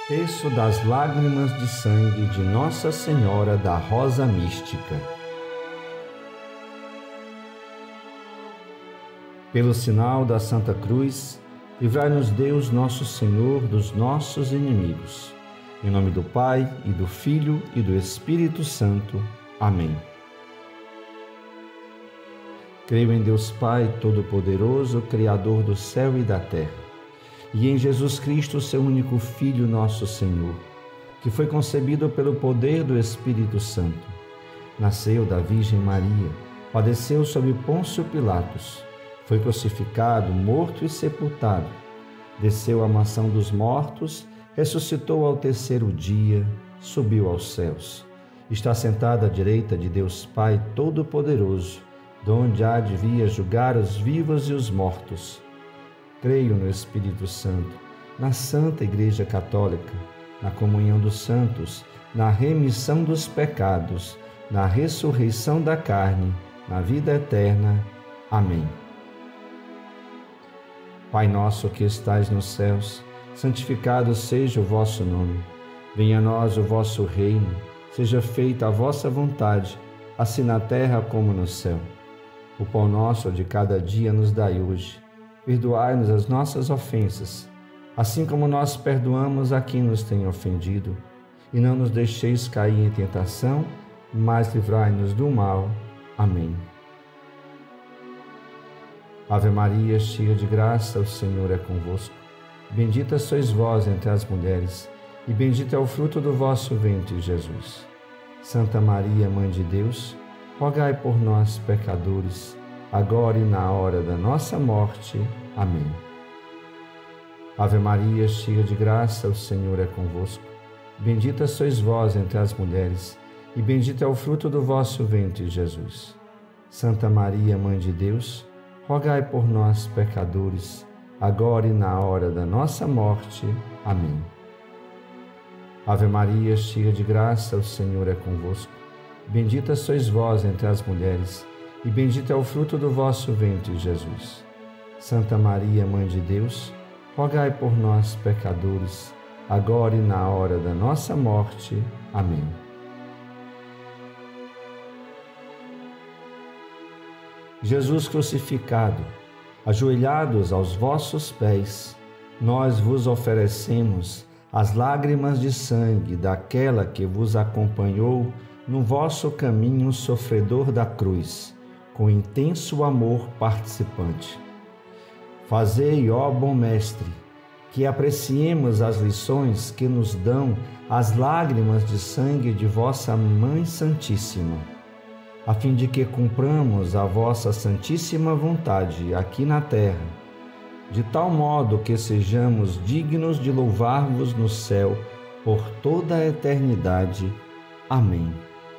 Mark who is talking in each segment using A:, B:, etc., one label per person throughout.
A: Terço das lágrimas de sangue de Nossa Senhora da Rosa Mística. Pelo sinal da Santa Cruz, livrai-nos Deus nosso Senhor dos nossos inimigos. Em nome do Pai, e do Filho, e do Espírito Santo. Amém. Creio em Deus Pai Todo-Poderoso, Criador do céu e da terra, e em Jesus Cristo, seu único Filho, nosso Senhor, que foi concebido pelo poder do Espírito Santo. Nasceu da Virgem Maria, padeceu sob Pôncio Pilatos, foi crucificado, morto e sepultado, desceu à mansão dos mortos, ressuscitou ao terceiro dia, subiu aos céus. Está sentado à direita de Deus Pai Todo-Poderoso, donde há de vir julgar os vivos e os mortos. Creio no Espírito Santo, na Santa Igreja Católica, na comunhão dos santos, na remissão dos pecados, na ressurreição da carne, na vida eterna. Amém. Pai nosso que estais nos céus, santificado seja o vosso nome. Venha a nós o vosso reino, seja feita a vossa vontade, assim na terra como no céu. O pão nosso de cada dia nos dai hoje. Perdoai-nos as nossas ofensas, assim como nós perdoamos a quem nos tem ofendido. E não nos deixeis cair em tentação, mas livrai-nos do mal. Amém. Ave Maria, cheia de graça, o Senhor é convosco. Bendita sois vós entre as mulheres, e bendito é o fruto do vosso ventre, Jesus. Santa Maria, Mãe de Deus, rogai por nós, pecadores, agora e na hora da nossa morte. Amém. Ave Maria, cheia de graça, o Senhor é convosco. Bendita sois vós entre as mulheres, e bendito é o fruto do vosso ventre, Jesus. Santa Maria, Mãe de Deus, rogai por nós, pecadores, agora e na hora da nossa morte. Amém. Ave Maria, cheia de graça, o Senhor é convosco. Bendita sois vós entre as mulheres, e bendito é o fruto do vosso ventre, Jesus. Santa Maria, Mãe de Deus, rogai por nós, pecadores, agora e na hora da nossa morte. Amém. Jesus crucificado, ajoelhados aos vossos pés, nós vos oferecemos as lágrimas de sangue daquela que vos acompanhou no vosso caminho sofredor da cruz, com intenso amor participante. Fazei, ó bom Mestre, que apreciemos as lições que nos dão as lágrimas de sangue de vossa Mãe Santíssima, a fim de que cumpramos a vossa santíssima vontade aqui na terra, de tal modo que sejamos dignos de louvar-vos no céu por toda a eternidade. Amém.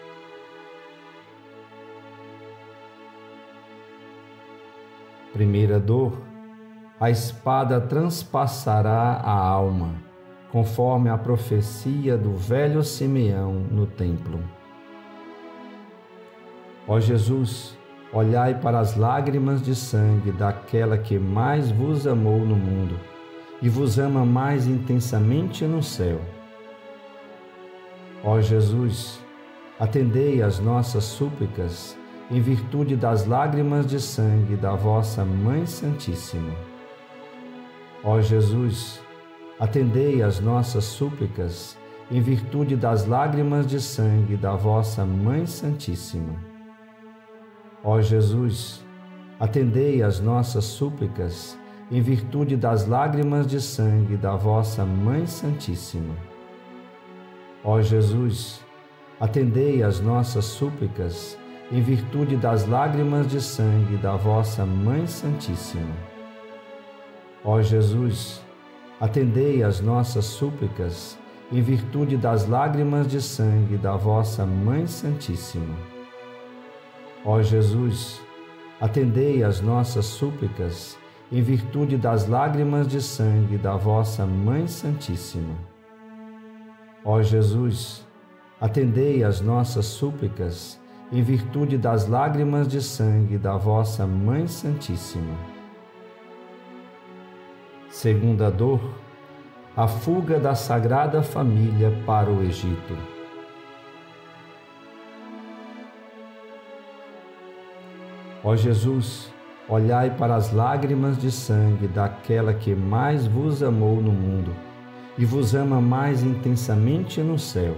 A: Primeira dor: a espada transpassará a alma, conforme a profecia do velho Simeão no templo. Ó Jesus, olhai para as lágrimas de sangue daquela que mais vos amou no mundo e vos ama mais intensamente no céu. Ó Jesus, atendei às nossas súplicas em virtude das lágrimas de sangue da vossa Mãe Santíssima. Ó Jesus, atendei às nossas súplicas em virtude das lágrimas de sangue da vossa Mãe Santíssima. Ó Jesus, atendei às nossas súplicas em virtude das lágrimas de sangue da vossa Mãe Santíssima. Ó Jesus, atendei às nossas súplicas em virtude das lágrimas de sangue da vossa Mãe Santíssima. Ó Jesus, atendei às nossas súplicas em virtude das lágrimas de sangue da vossa Mãe Santíssima. Ó Jesus, atendei às nossas súplicas em virtude das lágrimas de sangue da vossa Mãe Santíssima. Ó Jesus, atendei às nossas súplicas em virtude das lágrimas de sangue da vossa Mãe Santíssima. Segunda dor: a fuga da Sagrada Família para o Egito. Ó Jesus, olhai para as lágrimas de sangue daquela que mais vos amou no mundo e vos ama mais intensamente no céu.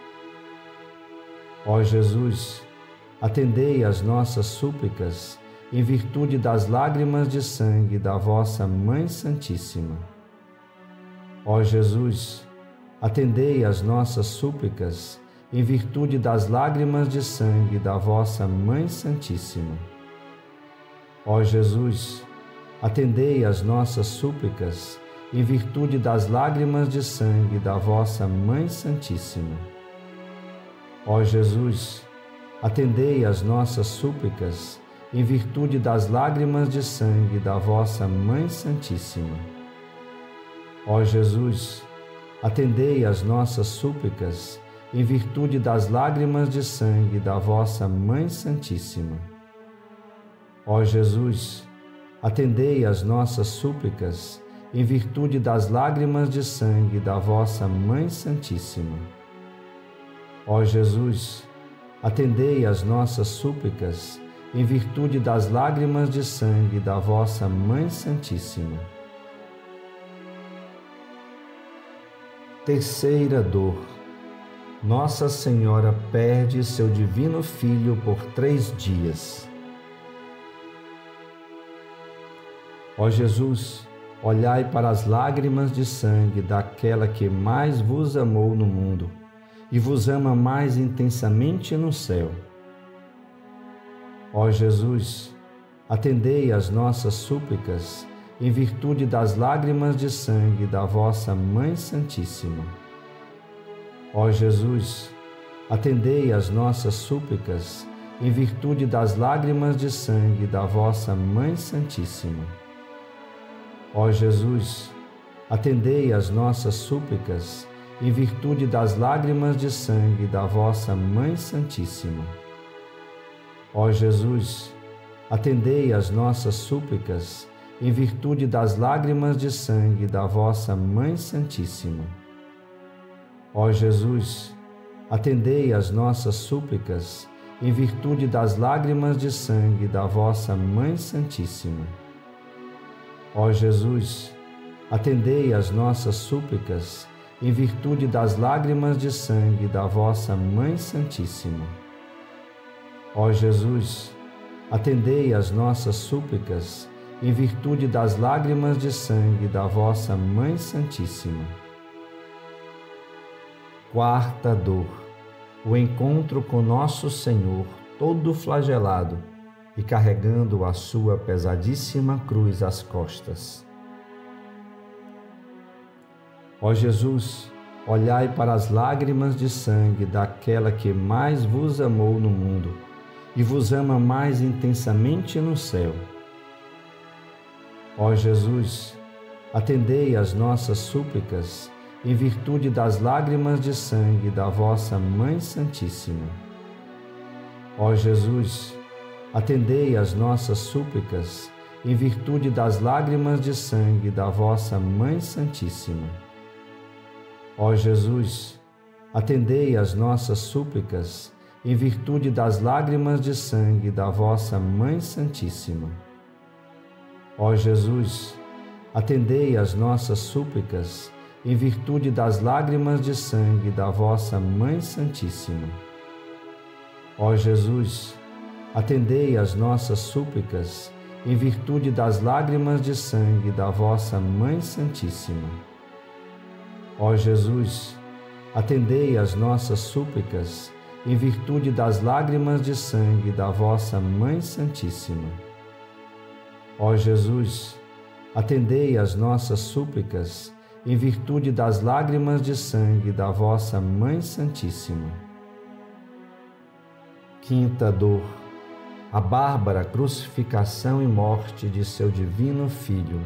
A: Ó Jesus, atendei às nossas súplicas em virtude das lágrimas de sangue da vossa Mãe Santíssima. Ó Jesus, atendei às nossas súplicas em virtude das lágrimas de sangue da vossa Mãe Santíssima. Ó Jesus, atendei às nossas súplicas em virtude das lágrimas de sangue da vossa Mãe Santíssima. Ó Jesus, atendei às nossas súplicas em virtude das lágrimas de sangue da vossa Mãe Santíssima. Ó Jesus, atendei às nossas súplicas em virtude das lágrimas de sangue da vossa Mãe Santíssima. Ó Jesus, atendei às nossas súplicas em virtude das lágrimas de sangue da vossa Mãe Santíssima. Ó Jesus, atendei às nossas súplicas em virtude das lágrimas de sangue da vossa Mãe Santíssima. Terceira dor. Nossa Senhora perde seu divino Filho por 3 dias. Ó Jesus, olhai para as lágrimas de sangue daquela que mais vos amou no mundo e vos ama mais intensamente no céu. Ó Jesus, atendei às nossas súplicas em virtude das lágrimas de sangue da vossa Mãe Santíssima. Ó Jesus, atendei às nossas súplicas em virtude das lágrimas de sangue da vossa Mãe Santíssima. Ó Jesus, atendei às nossas súplicas em virtude das lágrimas de sangue da vossa Mãe Santíssima. Ó Jesus, atendei às nossas súplicas em virtude das lágrimas de sangue da vossa Mãe Santíssima. Ó Jesus, atendei às nossas súplicas em virtude das lágrimas de sangue da vossa Mãe Santíssima. Ó Jesus, atendei às nossas súplicas em virtude das lágrimas de sangue da vossa Mãe Santíssima. Ó Jesus, atendei às nossas súplicas em virtude das lágrimas de sangue da vossa Mãe Santíssima. Quarta dor. O encontro com nosso Senhor, todo flagelado e carregando a sua pesadíssima cruz às costas. Ó Jesus, olhai para as lágrimas de sangue daquela que mais vos amou no mundo e vos ama mais intensamente no céu. Ó Jesus, atendei às nossas súplicas em virtude das lágrimas de sangue da vossa Mãe Santíssima. Ó Jesus, atendei às nossas súplicas em virtude das lágrimas de sangue da vossa Mãe Santíssima. Ó Jesus, atendei às nossas súplicas em virtude das lágrimas de sangue da vossa Mãe Santíssima. Ó Jesus, atendei às nossas súplicas em virtude das lágrimas de sangue da vossa Mãe Santíssima. Ó Jesus, atendei às nossas súplicas em virtude das lágrimas de sangue da vossa Mãe Santíssima. Ó Jesus, atendei às nossas súplicas em virtude das lágrimas de sangue da vossa Mãe Santíssima. Ó Jesus, atendei às nossas súplicas em virtude das lágrimas de sangue da vossa Mãe Santíssima. Quinta dor. A bárbara crucificação e morte de seu divino Filho.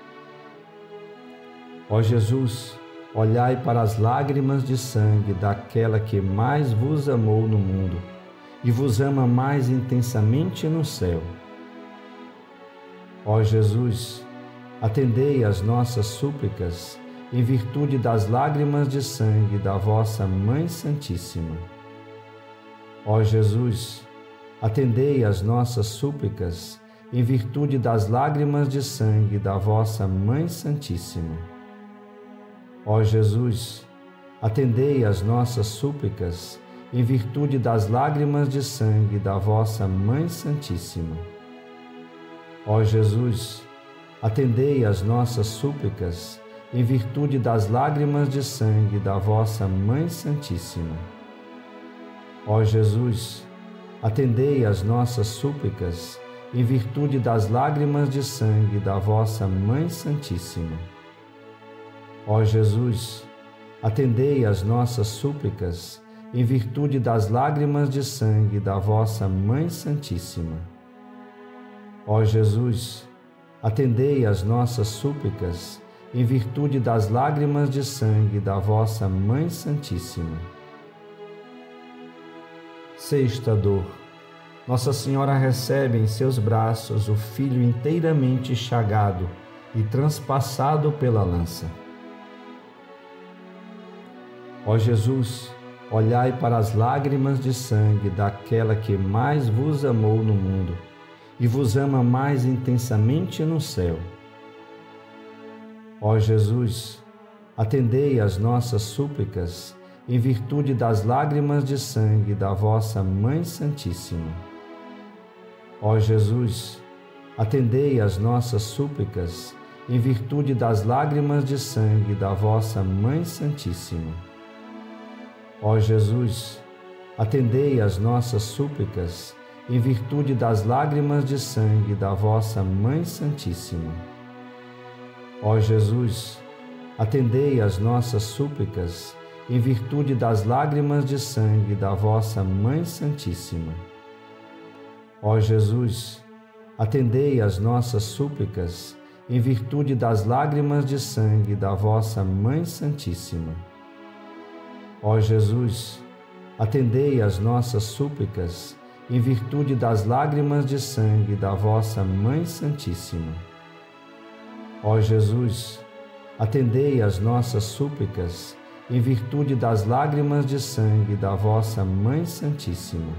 A: Ó Jesus, olhai para as lágrimas de sangue daquela que mais vos amou no mundo e vos ama mais intensamente no céu. Ó Jesus, atendei às nossas súplicas em virtude das lágrimas de sangue da vossa Mãe Santíssima. Ó Jesus, atendei às nossas súplicas, em virtude das lágrimas de sangue da vossa Mãe Santíssima. Ó Jesus, atendei às nossas súplicas, em virtude das lágrimas de sangue da vossa Mãe Santíssima. Ó Jesus, atendei às nossas súplicas, em virtude das lágrimas de sangue da vossa Mãe Santíssima. Ó Jesus, atendei às nossas súplicas, em virtude das lágrimas de sangue da vossa Mãe Santíssima. Ó Jesus, atendei às nossas súplicas, em virtude das lágrimas de sangue da vossa Mãe Santíssima. Ó Jesus, atendei às nossas súplicas, em virtude das lágrimas de sangue da vossa Mãe Santíssima. Sexta dor. Nossa Senhora recebe em seus braços o Filho inteiramente chagado e transpassado pela lança. Ó Jesus, olhai para as lágrimas de sangue daquela que mais vos amou no mundo e vos ama mais intensamente no céu. Ó Jesus, atendei às nossas súplicas em virtude das lágrimas de sangue da vossa Mãe Santíssima. Ó Jesus, atendei às nossas súplicas em virtude das lágrimas de sangue da vossa Mãe Santíssima. Ó Jesus, atendei às nossas súplicas em virtude das lágrimas de sangue da vossa Mãe Santíssima. Ó Jesus, atendei às nossas súplicas em virtude das lágrimas de sangue da vossa Mãe Santíssima. Ó Jesus, atendei às nossas súplicas em virtude das lágrimas de sangue da vossa Mãe Santíssima. Ó Jesus, atendei às nossas súplicas em virtude das lágrimas de sangue da vossa Mãe Santíssima. Ó Jesus, atendei às nossas súplicas em virtude das lágrimas de sangue da vossa Mãe Santíssima.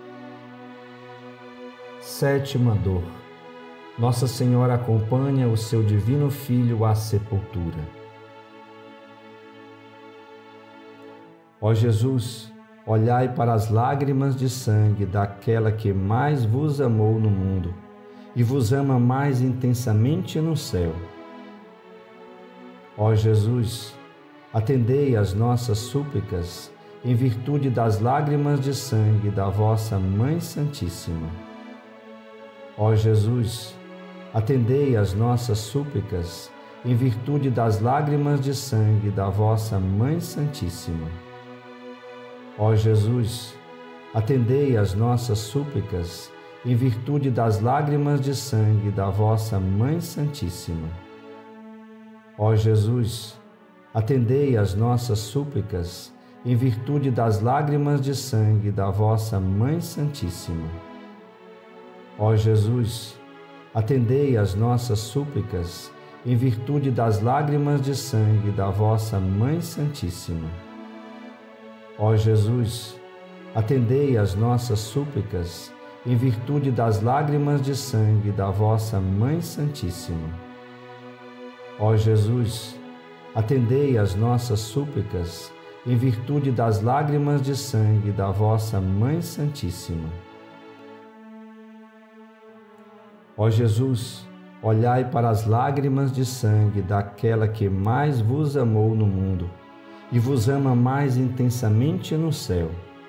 A: Sétima dor. Nossa Senhora acompanha o seu Divino Filho à sepultura. Ó Jesus, olhai para as lágrimas de sangue daquela que mais vos amou no mundo e vos ama mais intensamente no céu. Ó Jesus, atendei às nossas súplicas em virtude das lágrimas de sangue da vossa Mãe Santíssima. Ó Jesus, atendei às nossas súplicas em virtude das lágrimas de sangue da vossa Mãe Santíssima. Ó Jesus, atendei às nossas súplicas em virtude das lágrimas de sangue da vossa Mãe Santíssima. Ó Jesus, atendei às nossas súplicas em virtude das lágrimas de sangue da vossa Mãe Santíssima. Ó Jesus, atendei às nossas súplicas em virtude das lágrimas de sangue da vossa Mãe Santíssima. Ó Jesus, atendei às nossas súplicas em virtude das lágrimas de sangue da vossa Mãe Santíssima. Ó Jesus, atendei às nossas súplicas em virtude das lágrimas de sangue da vossa Mãe Santíssima. Ó Jesus, olhai para as lágrimas de sangue daquela que mais vos amou no mundo e vos ama mais intensamente no céu.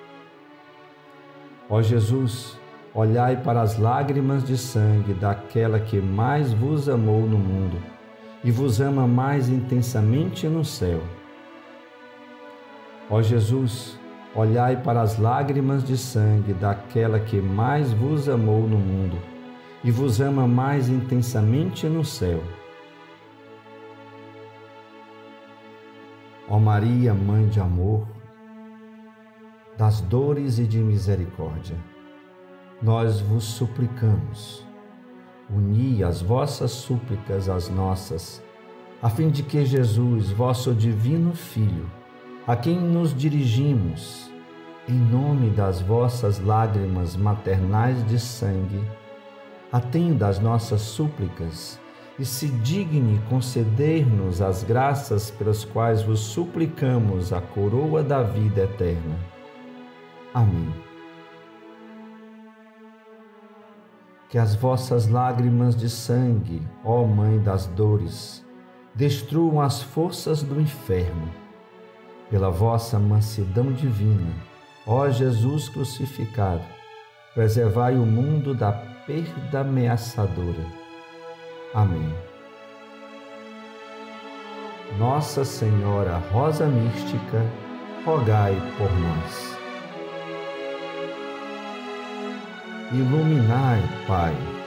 A: Ó Jesus, olhai para as lágrimas de sangue daquela que mais vos amou no mundo e vos ama mais intensamente no céu. Ó Jesus, olhai para as lágrimas de sangue daquela que mais vos amou no mundo e vos ama mais intensamente no céu. Ó Maria, Mãe de amor, das dores e de misericórdia, nós vos suplicamos, uni as vossas súplicas às nossas, a fim de que Jesus, vosso divino Filho, a quem nos dirigimos, em nome das vossas lágrimas maternais de sangue, atenda às nossas súplicas e se digne conceder-nos as graças pelas quais vos suplicamos a coroa da vida eterna. Amém. Que as vossas lágrimas de sangue, ó Mãe das dores, destruam as forças do inferno. Pela vossa mansidão divina, ó Jesus crucificado, preservai o mundo da perda ameaçadora. Amém. Nossa Senhora Rosa Mística, rogai por nós. Iluminai, Pai,